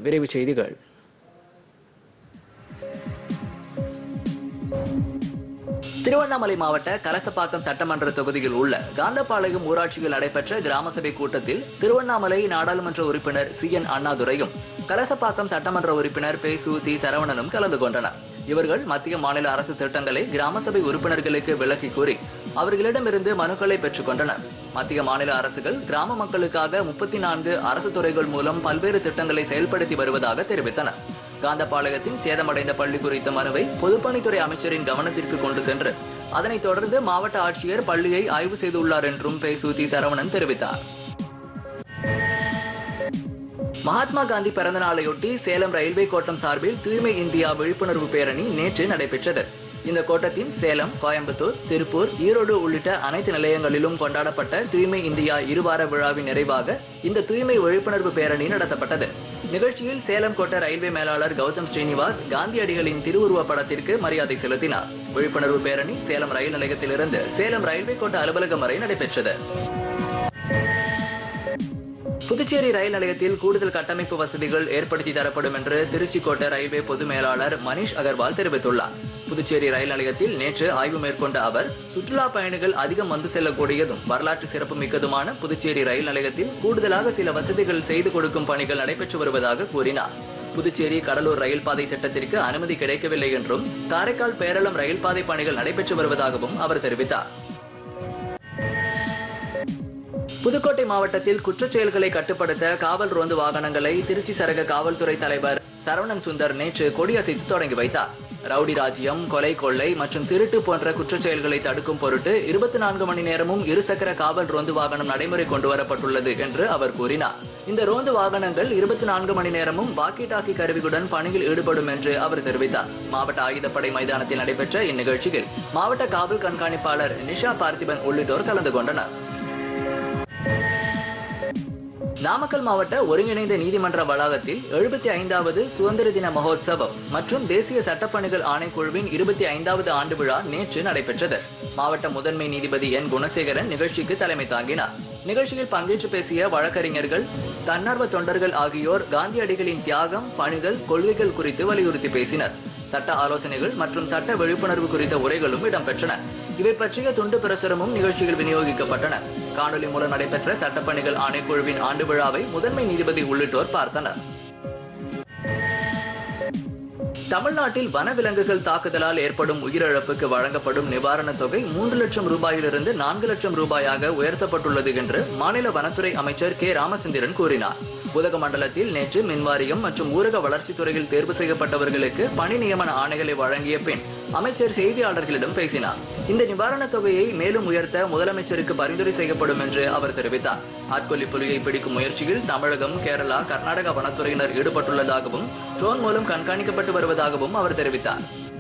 விரைவுச் செய்திகள். திருவண்ணாமலை மாவட்ட கலசப்பாக்கம் சட்டமன்ற தொகுதியில் உள்ள காந்தபாளையம் ஊராட்சியில் நடைபெற்ற கிராம சபை கூட்டத்தில் திருவண்ணாமலை நாடாளுமன்ற உறுப்பினர் CN அண்ணாதுரையும் கலசப்பாக்கம் சட்டமன்ற உறுப்பினர் பே.சு.தி. சரவணனும் கலந்து கொண்டனர். இவர்கள் மத்திய மாநில அரசு திட்டங்களை கிராம சபை உறுப்பினர்களுக்கு விளக்கி கூறி அவர்களிடமிருந்து மனுக்களை பெற்றுக் கொண்டனர். மத்திய மாநில அரசுகள் கிராம மக்களுக்காக 34 அரசு துறைகள் மூலம் பல்வேறு திட்டங்களை செயல்படுத்தி வருவதாக தெரிவித்தனர். காந்தபாளையத்தின் சேதமடைந்த பள்ளி குறித்த மனுவை பொதுப்பணித்துறை அமைச்சரின் கவனத்திற்கு கொண்டு சென்று அதனைத் தொடர்ந்து மாவட்ட ஆட்சியர் பள்ளியை ஆய்வு செய்துள்ளார் என்றும் பே.சு.தி. சரவணன் தெரிவித்தார். மகாத்மா காந்தி பிறந்த நாளையொட்டி சேலம் ரயில்வே கோட்டம் சார்பில் தூய்மை இந்தியா விழிப்புணர்வு பேரணி நேற்று நடைபெற்றது. இந்த கோட்டத்தின் சேலம், கோயம்புத்தூர், திருப்பூர், ஈரோடு உள்ளிட்ட அனைத்து நிலையங்களிலும் கொண்டாடப்பட்ட தூய்மை இந்தியா இருவார விழாவின் நிறைவாக இந்த தூய்மை விழிப்புணர்வு பேரணி நடத்தப்பட்டது. நிகழ்ச்சியில் சேலம் கோட்ட ரயில்வே மேலாளர் கௌதம் ஸ்ரீனிவாஸ் காந்தியடிகளின் திருவுருவ படத்திற்கு மரியாதை செலுத்தினார். விழிப்புணர்வு பேரணி சேலம் ரயில் நிலையத்திலிருந்து சேலம் ரயில்வே கோட்ட அலுவலகம் வரை நடைபெற்றது. புதுச்சேரி ரயில் நிலையத்தில் கூடுதல் கட்டமைப்பு வசதிகள் ஏற்படுத்தி தரப்படும் என்று திருச்சி கோட்ட ரயில்வே பொது மேலாளர் மனிஷ் அகர்வால் தெரிவித்துள்ளார். புதுச்சேரி ரயில் நிலையத்தில் நேற்று ஆய்வு மேற்கொண்ட அவர் சுற்றுலா பயணிகள் அதிகம் வந்து செல்லக்கூடியதும் வரலாற்று சிறப்பு மிக்கதுமான புதுச்சேரி ரயில் நிலையத்தில் கூடுதலாக சில வசதிகள் செய்து கொடுக்கும் பணிகள் நடைபெற்று வருவதாக கூறினார். புதுச்சேரி கடலூர் ரயில் பாதை திட்டத்திற்கு அனுமதி கிடைக்கவில்லை என்றும் காரைக்கால் பேரளம் ரயில் பாதை பணிகள் நடைபெற்று வருவதாகவும் அவர் தெரிவித்தார். புதுக்கோட்டை மாவட்டத்தில் குற்றச் செயல்களை கட்டுப்படுத்த காவல் ரோந்து வாகனங்களை திருச்சி சரக காவல்துறை தலைவர் சரவணன் சுந்தர் நேற்று கொடியசைத்து தொடங்கி வைத்தார். ரவுடி ராஜ்யம், கொலை, கொள்ளை மற்றும் திருட்டு போன்ற குற்றச் செயல்களை தடுக்கும் பொருட்டு 24 மணி நேரமும் இருசக்கர காவல் ரோந்து வாகனம் நடைமுறை கொண்டு வரப்பட்டுள்ளது என்று அவர் கூறினார். இந்த ரோந்து வாகனங்கள் 24 மணி நேரமும் வாக்கி டாக்கி கருவியுடன் பணியில் ஈடுபடும் என்று அவர் தெரிவித்தார். மாவட்ட ஆயுதப்படை மைதானத்தில் நடைபெற்ற இந்நிகழ்ச்சியில் மாவட்ட காவல் கண்காணிப்பாளர் நிஷா பார்த்திபன் உள்ளிட்டோர் கலந்து கொண்டனர். நாமக்கல் மாவட்ட ஒருங்கிணைந்த நீதிமன்ற வளாகத்தில் 75வது சுதந்திர தின மகோத்சவம் மற்றும் தேசிய சட்டப்பணிகள் ஆணைக்குழுவின் 25வது ஆண்டு விழா நேற்று நடைபெற்றது. மாவட்ட முதன்மை நீதிபதி N. குணசேகரன் நிகழ்ச்சிக்கு தலைமை தாங்கினார். நிகழ்ச்சியில் பங்கேற்று பேசிய வழக்கறிஞர்கள், தன்னார்வ தொண்டர்கள் ஆகியோர் காந்தியடிகளின் தியாகம், பணிகள், கொள்கைகள் குறித்து வலியுறுத்தி பேசினர். சட்ட ஆலோசனைகள் மற்றும் சட்ட விழிப்புணர்வு குறித்த உரைகளும் இடம்பெற்றன. இவை பற்றிய துண்டு பிரசுரமும் நிகழ்ச்சியில் விநியோகிக்கப்பட்டன. காணொலி மூலம் நடைபெற்ற சட்டப்பணிகள் ஆணைக்குழுவின் ஆண்டு விழாவை முதன்மை நீதிபதி உள்ளிட்டோர் பார்த்தனர். தமிழ்நாட்டில் வனவிலங்குகள் தாக்குதலால் ஏற்படும் உயிரிழப்புக்கு வழங்கப்படும் நிவாரணத் தொகை 3 லட்சம் ரூபாயிலிருந்து 4 லட்சம் ரூபாயாக உயர்த்தப்பட்டுள்ளது என்று மாநில வனத்துறை அமைச்சர் K. ராமச்சந்திரன் கூறினார். உதகமண்டலத்தில் நேற்று மின்வாரியம் மற்றும் ஊரக வளர்ச்சித்துறையில் தேர்வு செய்யப்பட்டவர்களுக்கு பணி நியமன ஆணைகளை வழங்கிய பின் அமைச்சர் செய்தியாளர்களிடம் பேசினார். இந்த நிவாரணத் தொகையை மேலும் உயர்த்த முதலமைச்சருக்கு பரிந்துரை செய்யப்படும் என்று அவர் தெரிவித்தார். ஆட்கொல்லி புலியை பிடிக்கும் முயற்சியில் தமிழகம், கேரளா, கர்நாடக வனத்துறையினர் ஈடுபட்டுள்ளதாகவும் ட்ரோன் மூலம் கண்காணிக்கப்பட்டு வருவதாகவும் அவர் தெரிவித்தார்.